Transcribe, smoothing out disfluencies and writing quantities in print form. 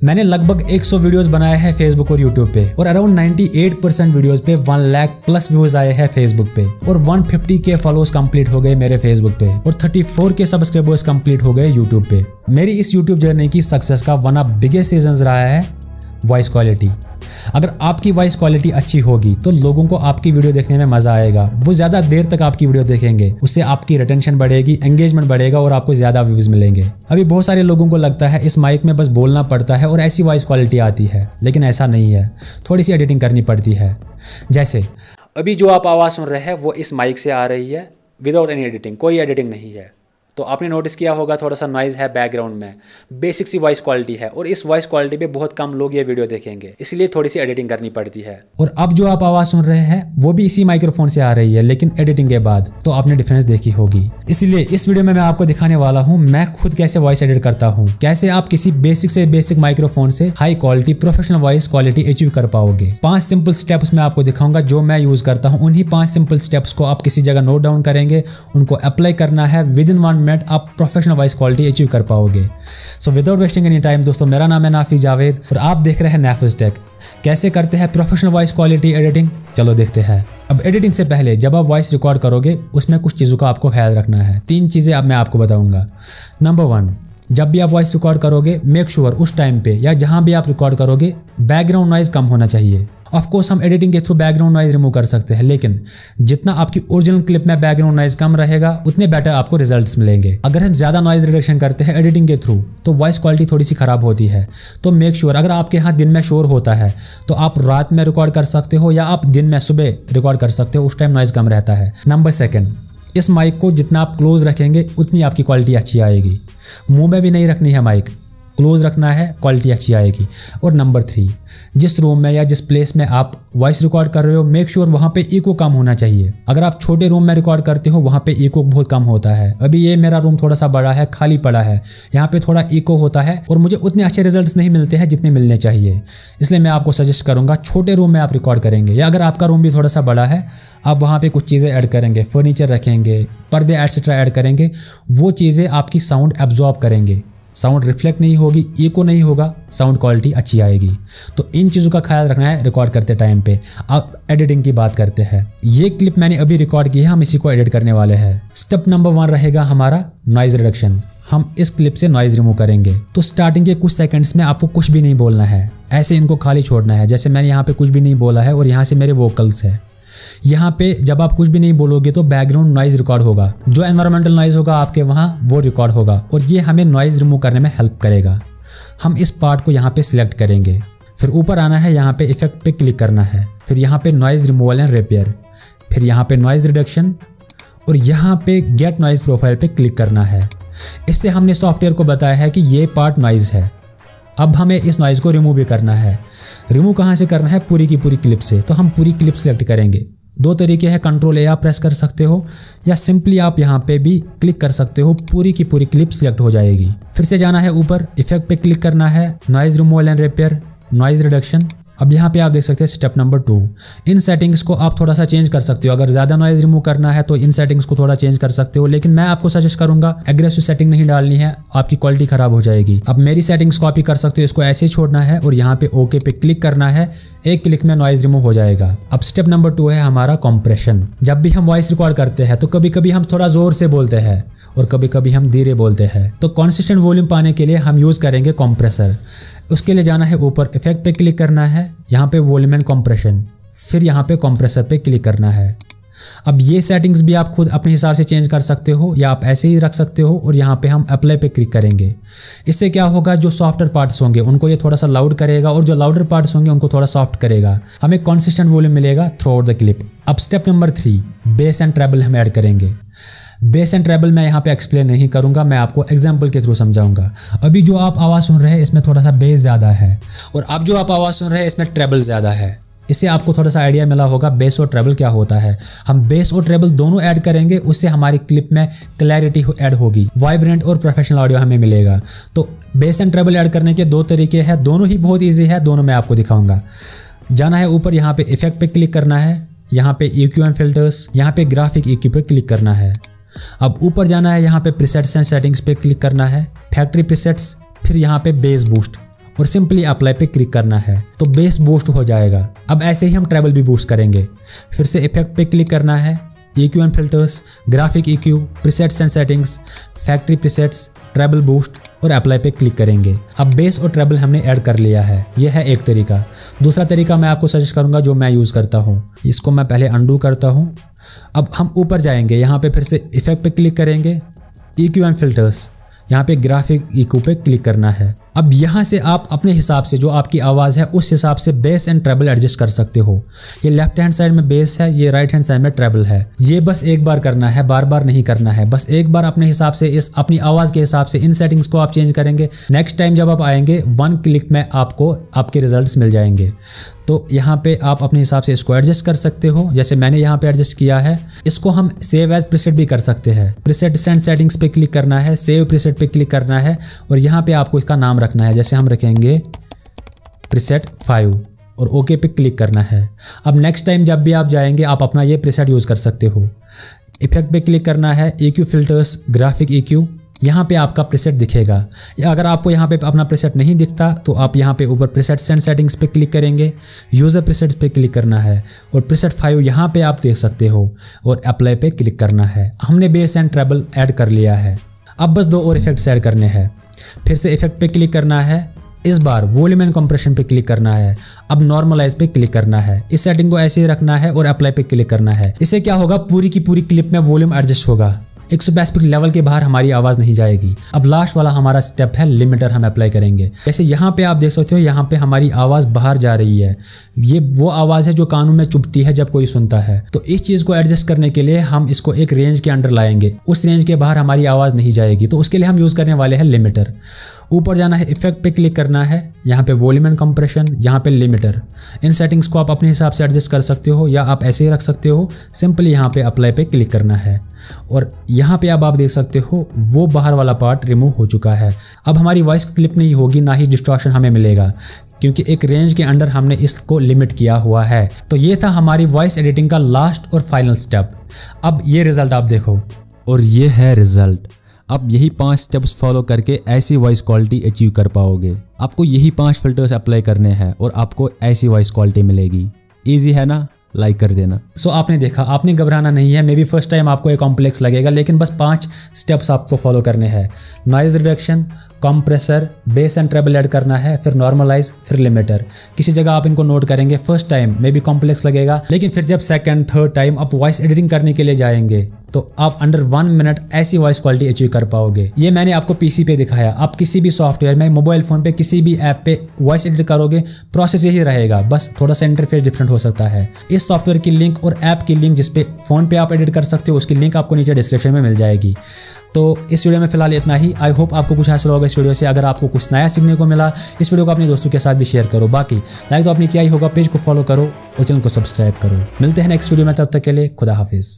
मैंने लगभग 100 वीडियोस बनाए हैं फेसबुक और यूट्यूब पे और अराउंड 98% वीडियोस पे 1 लाख प्लस व्यूज आए हैं फेसबुक पे और 150 के फॉलोअर्स कंप्लीट हो गए मेरे फेसबुक पे और 34 के सब्सक्राइबर्स कंप्लीट हो गए यूट्यूब पे। मेरी इस यूट्यूब जर्नी की सक्सेस का वन ऑफ बिगेस्ट रीजंस रहा है वॉइस क्वालिटी। अगर आपकी वॉइस क्वालिटी अच्छी होगी तो लोगों को आपकी वीडियो देखने में मजा आएगा, वो ज्यादा देर तक आपकी वीडियो देखेंगे, उससे आपकी रिटेंशन बढ़ेगी, एंगेजमेंट बढ़ेगा और आपको ज्यादा व्यूज मिलेंगे। अभी बहुत सारे लोगों को लगता है इस माइक में बस बोलना पड़ता है और ऐसी वॉइस क्वालिटी आती है, लेकिन ऐसा नहीं है, थोड़ी सी एडिटिंग करनी पड़ती है। जैसे अभी जो आप आवाज़ सुन रहे हैं वो इस माइक से आ रही है विदाउट एनी एडिटिंग, कोई एडिटिंग नहीं है। तो आपने नोटिस किया होगा थोड़ा सा नॉइज़ है बैकग्राउंड में, बेसिक सी वॉइस क्वालिटी है और इस वॉइस क्वालिटी पे बहुत कम लोग ये वीडियो देखेंगे, इसलिए थोड़ी सी एडिटिंग करनी पड़ती है। और अब जो आप आवाज़ सुन रहे हैं वो भी इसी माइक्रोफोन से आ रही है, लेकिन एडिटिंग के बाद तो आपने डिफरेंस देखी होगी। इसलिए इस वीडियो में मैं आपको दिखाने वाला हूँ मैं खुद कैसे वॉइस एडिट करता हूँ, कैसे आप किसी बेसिक से बेसिक माइक्रोफोन से high quality professional voice quality achieve कर पाओगे। 5 सिंपल स्टेप्स मैं आपको दिखाऊंगा जो मैं यूज करता हूँ। उन्हीं 5 सिंपल स्टेप्स को आप किसी जगह नोट डाउन करेंगे, उनको अप्लाई करना है, विद इन 1 मिनट आप प्रोफेशनल वॉइस क्वालिटी अचीव कर पाओगे। So without wasting any time दोस्तों, मेरा नाम है नाफी जावेद और आप देख रहे हैं नाफिस टेक। कैसे करते हैं प्रोफेशनल वॉइस क्वालिटी एडिटिंग, चलो देखते हैं। अब एडिटिंग से पहले जब आप वॉइस रिकॉर्ड करोगे उसमें कुछ चीज़ों का आपको ख्याल रखना है। 3 चीज़ें अब मैं आपको बताऊंगा। नंबर 1, जब भी आप वॉइस रिकॉर्ड करोगे मेक श्योर उस टाइम पे या जहां भी आप रिकॉर्ड करोगे बैकग्राउंड नॉइज कम होना चाहिए। ऑफ कोर्स हम एडिटिंग के थ्रू बैकग्राउंड नॉइज रिमूव कर सकते हैं, लेकिन जितना आपकी ओरिजिनल क्लिप में बैकग्राउंड नॉइज कम रहेगा उतने बेटर आपको रिजल्ट्स मिलेंगे। अगर हम ज्यादा नॉइज रिडक्शन करते हैं एडिटिंग के थ्रू तो वॉइस क्वालिटी थोड़ी सी खराब होती है। तो मेक श्योर अगर आपके यहाँ दिन में शोर होता है तो आप रात में रिकॉर्ड कर सकते हो या आप दिन में सुबह रिकॉर्ड कर सकते हो, उस टाइम नॉइज कम रहता है। नंबर 2, इस माइक को जितना आप क्लोज रखेंगे उतनी आपकी क्वालिटी अच्छी आएगी। मुंह में भी नहीं रखनी है माइक, क्लोज रखना है, क्वालिटी अच्छी आएगी। और नंबर 3, जिस रूम में या जिस प्लेस में आप वॉइस रिकॉर्ड कर रहे हो मेक श्योर वहाँ पे इको कम होना चाहिए। अगर आप छोटे रूम में रिकॉर्ड करते हो वहाँ पे इको बहुत कम होता है। अभी ये मेरा रूम थोड़ा सा बड़ा है, खाली पड़ा है, यहाँ पे थोड़ा इको होता है और मुझे उतने अच्छे रिजल्ट्स नहीं मिलते हैं जितने मिलने चाहिए। इसलिए मैं आपको सजेस्ट करूँगा छोटे रूम में आप रिकॉर्ड करेंगे, या अगर आपका रूम भी थोड़ा सा बड़ा है आप वहाँ पे कुछ चीज़ें ऐड करेंगे, फर्नीचर रखेंगे, पर्दे एटसेट्रा ऐड करेंगे, वो चीज़ें आपकी साउंड एब्जॉर्ब करेंगे, साउंड रिफ्लेक्ट नहीं होगी, इको नहीं होगा, साउंड क्वालिटी अच्छी आएगी। तो इन चीज़ों का ख्याल रखना है रिकॉर्ड करते टाइम पे। अब एडिटिंग की बात करते हैं। ये क्लिप मैंने अभी रिकॉर्ड की है, हम इसी को एडिट करने वाले हैं। स्टेप नंबर 1 रहेगा हमारा नॉइज रिडक्शन। हम इस क्लिप से नॉइज रिमूव करेंगे। तो स्टार्टिंग के कुछ सेकंड्स में आपको कुछ भी नहीं बोलना है, ऐसे इनको खाली छोड़ना है। जैसे मैंने यहाँ पे कुछ भी नहीं बोला है और यहाँ से मेरे वोकल्स है। यहाँ पे जब आप कुछ भी नहीं बोलोगे तो बैकग्राउंड नॉइज रिकॉर्ड होगा, जो एनवायरमेंटल नॉइज होगा आपके वहाँ वो रिकॉर्ड होगा और ये हमें नॉइज रिमूव करने में हेल्प करेगा। हम इस पार्ट को यहाँ पे सिलेक्ट करेंगे, फिर ऊपर आना है, यहाँ पे इफेक्ट पे क्लिक करना है, फिर यहाँ पे नॉइज रिमूवल एंड रिपेयर, फिर यहाँ पे नॉइज रिडक्शन और यहाँ पे गेट नॉइज प्रोफाइल पे क्लिक करना है। इससे हमने सॉफ्टवेयर को बताया है कि ये पार्ट नॉइज है। अब हमें इस नॉइज को रिमूव भी करना है। रिमूव कहाँ से करना है? पूरी की पूरी क्लिप से। तो हम पूरी क्लिप सेलेक्ट करेंगे। 2 तरीके हैं, Ctrl+A आप प्रेस कर सकते हो या सिंपली आप यहाँ पे भी क्लिक कर सकते हो, पूरी की पूरी क्लिप सिलेक्ट हो जाएगी। फिर से जाना है ऊपर, इफेक्ट पे क्लिक करना है, noise removal and repair, noise reduction. अब यहाँ पे आप देख सकते हैं स्टेप नंबर 2। इन सेटिंग्स को आप थोड़ा सा चेंज कर सकते हो। अगर ज़्यादा नॉइज रिमूव करना है तो इन सेटिंग्स को थोड़ा चेंज कर सकते हो, लेकिन मैं आपको सजेस्ट करूंगा एग्रेसिव सेटिंग नहीं डालनी है, आपकी क्वालिटी खराब हो जाएगी। अब मेरी सेटिंग्स कॉपी कर सकते हो, इसको ऐसे ही छोड़ना है और यहाँ पे ओके पे क्लिक करना है। एक क्लिक में नॉइज रिमूव हो जाएगा। अब स्टेप नंबर 2 है हमारा कॉम्प्रेशन। जब भी हम वॉइस रिकॉर्ड करते हैं तो कभी कभी हम थोड़ा जोर से बोलते हैं और कभी कभी हम धीरे बोलते हैं, तो कॉन्सिस्टेंट वॉल्यूम पाने के लिए हम यूज़ करेंगे कॉम्प्रेसर। उसके लिए जाना है ऊपर, इफेक्ट पे क्लिक करना है, यहाँ पे वॉल्यूम एंड कॉम्प्रेशन, फिर यहाँ पे कॉम्प्रेसर पे क्लिक करना है। अब ये सेटिंग्स भी आप खुद अपने हिसाब से चेंज कर सकते हो या आप ऐसे ही रख सकते हो और यहाँ पे हम अप्लाई पे क्लिक करेंगे। इससे क्या होगा, जो सॉफ्टर पार्ट्स होंगे उनको ये थोड़ा सा लाउड करेगा और जो लाउडर पार्ट्स होंगे उनको थोड़ा सॉफ्ट करेगा। हमें कॉन्सिस्टेंट वॉल्यूम मिलेगा थ्रू आउट द क्लिप। अब step number 3, bass and treble हम ऐड करेंगे। बेस एंड ट्रेबल मैं यहाँ पे एक्सप्लेन नहीं करूँगा, मैं आपको एग्जाम्पल के थ्रू समझाऊंगा। अभी जो आप आवाज़ सुन रहे हैं इसमें थोड़ा सा बेस ज़्यादा है और अब जो आप आवाज़ सुन रहे हैं इसमें ट्रेबल ज़्यादा है। इससे आपको थोड़ा सा आइडिया मिला होगा बेस और ट्रेबल क्या होता है। हम बेस और ट्रेबल दोनों ऐड करेंगे, उससे हमारी क्लिप में क्लैरिटी ऐड होगी, वाइब्रेंट और प्रोफेशनल ऑडियो हमें मिलेगा। तो बेस एंड ट्रेबल ऐड करने के 2 तरीके हैं, दोनों ही बहुत ईजी है, दोनों मैं आपको दिखाऊंगा। जाना है ऊपर, यहाँ पे इफेक्ट पे क्लिक करना है, यहाँ पे EQ एंड फिल्टर्स, यहाँ पे ग्राफिक EQ पे क्लिक करना है। अब ऊपर जाना है, यहाँ पे प्रीसेट्स एंड सेटिंग्स पे क्लिक करना है, फैक्ट्री प्रीसेट्स, फिर यहाँ पे बेस बूस्ट और सिंपली अप्लाई पे क्लिक करना है तो बेस बूस्ट हो जाएगा। अब ऐसे ही हम ट्रेबल भी बूस्ट करेंगे। फिर से इफेक्ट पे क्लिक करना है, EQ and filters, graphic EQ, presets and settings, factory presets, treble boost और अप्लाई पे क्लिक करेंगे। अब बेस और ट्रेबल हमने ऐड कर लिया है। यह है एक तरीका। दूसरा तरीका मैं आपको सजेस्ट करूंगा जो मैं यूज़ करता हूँ। इसको मैं पहले अंडू करता हूँ। अब हम ऊपर जाएंगे, यहाँ पे फिर से इफेक्ट पे क्लिक करेंगे, EQ एंड फिल्टर्स, यहाँ पे ग्राफिक EQ पे क्लिक करना है। अब यहाँ से आप अपने हिसाब से जो आपकी आवाज़ है उस हिसाब से बेस एंड ट्रेबल एडजस्ट कर सकते हो। ये लेफ्ट हैंड साइड में बेस है, ये राइट हैंड साइड में ट्रेबल है। ये बस एक बार करना है, बार बार नहीं करना है। बस एक बार अपने हिसाब से अपनी आवाज़ के हिसाब से इन सेटिंग्स को आप चेंज करेंगे। नेक्स्ट टाइम जब आप आएंगे 1 क्लिक में आपको आपके रिजल्ट्स मिल जाएंगे। तो यहाँ पे आप अपने हिसाब से इसको एडजस्ट कर सकते हो, जैसे मैंने यहाँ पे एडजस्ट किया है। इसको हम सेव एज प्रीसेट भी कर सकते हैं। प्रीसेट एंड सेटिंग्स पे क्लिक करना है, सेव प्रीसेट पे क्लिक करना है और यहाँ पे आपको इसका नाम रखना है। जैसे हम रखेंगे प्रीसेट 5 और ओके पे क्लिक करना है। अब नेक्स्ट टाइम जब भी आप जाएंगे आप अपना ये प्रीसेट यूज़ कर सकते हो। इफेक्ट पे क्लिक करना है, EQ फिल्टर्स, ग्राफिक EQ, यहाँ पे आपका प्रीसेट दिखेगा। या अगर आपको यहाँ पे अपना प्रीसेट नहीं दिखता तो आप यहाँ पे ऊपर प्रीसेट्स एंड सेटिंग्स पे क्लिक करेंगे, यूज़र प्रीसेट्स पे क्लिक करना है और प्रीसेट 5 यहाँ पे आप देख सकते हो और अप्लाई पे क्लिक करना है। हमने बेस एंड ट्रेबल ऐड कर लिया है। अब बस 2 और इफेक्ट्स ऐड करने हैं। फिर से इफेक्ट पे क्लिक करना है, इस बार वॉल्यूम एंड कंप्रेशन पे क्लिक करना है। अब नॉर्मलाइज पे क्लिक करना है। इस सेटिंग को ऐसे ही रखना है और अप्लाई पे क्लिक करना है। इससे क्या होगा, पूरी की पूरी क्लिप में वॉल्यूम एडजस्ट होगा। एक स्पेसिफिक लेवल के बाहर हमारी आवाज़ नहीं जाएगी। अब लास्ट वाला हमारा स्टेप है लिमिटर, हम अप्लाई करेंगे। जैसे यहाँ पे आप देख सकते हो, यहाँ पे हमारी आवाज़ बाहर जा रही है। ये वो आवाज़ है जो कानों में चुभती है जब कोई सुनता है। तो इस चीज़ को एडजस्ट करने के लिए हम इसको एक रेंज के अंडर लाएंगे। उस रेंज के बाहर हमारी आवाज़ नहीं जाएगी। तो उसके लिए हम यूज़ करने वाले हैं लिमिटर। ऊपर जाना है, इफेक्ट पे क्लिक करना है, यहाँ पे वॉल्यूम एंड कंप्रेशन, यहाँ पे लिमिटर। इन सेटिंग्स को आप अपने हिसाब से एडजस्ट कर सकते हो या आप ऐसे ही रख सकते हो। सिंपली यहाँ पे अप्लाई पे क्लिक करना है और यहाँ पे अब आप देख सकते हो वो बाहर वाला पार्ट रिमूव हो चुका है। अब हमारी वॉइस क्लिप नहीं होगी, ना ही डिस्टॉर्शन हमें मिलेगा, क्योंकि एक रेंज के अंडर हमने इसको लिमिट किया हुआ है। तो ये था हमारी वॉइस एडिटिंग का लास्ट और फाइनल स्टेप। अब ये रिजल्ट आप देखो और ये है रिजल्ट। अब यही 5 स्टेप्स फॉलो करके ऐसी वॉइस क्वालिटी अचीव कर पाओगे। आपको यही 5 फिल्टर्स अप्लाई करने हैं और आपको ऐसी वॉइस क्वालिटी मिलेगी। ईजी है ना? लाइक कर देना। सो आपने देखा, आपने घबराना नहीं है। मे बी फर्स्ट टाइम आपको एक कॉम्प्लेक्स लगेगा, लेकिन बस 5 स्टेप्स आपको फॉलो करने हैं। Noise reduction, compressor, bass and treble add करना है, फिर नॉर्मलाइज, फिर लिमिटर। किसी जगह आप इनको नोट करेंगे। First time maybe complex लगेगा, लेकिन फिर जब सेकंड थर्ड टाइम आप वॉइस एडिटिंग करने के लिए जाएंगे तो आप अंडर 1 मिनट ऐसी वॉइस क्वालिटी अचीव कर पाओगे। ये मैंने आपको पीसी पे दिखाया। आप किसी भी सॉफ्टवेयर में, मोबाइल फोन पे, किसी भी ऐप पे वॉइस एडिट करोगे, प्रोसेस यही रहेगा, बस थोड़ा सा इंटरफेस डिफरेंट हो सकता है। इस सॉफ्टवेयर की लिंक और ऐप की लिंक जिसपे फोन पे आप एडिट कर सकते हो, उसकी लिंक आपको नीचे डिस्क्रिप्शन में मिल जाएगी। तो इस वीडियो में फिलहाल इतना ही। आई होप आपको कुछ हासिल होगा इस वीडियो से। अगर आपको कुछ नया सीखने को मिला, इस वीडियो को अपने दोस्तों के साथ भी शेयर करो। बाकी लाइक तो आपने किया ही होगा, पेज को फॉलो करो और चैनल को सब्सक्राइब करो। मिलते हैं नेक्स्ट वीडियो में, तब तक के लिए खुदा हाफिज।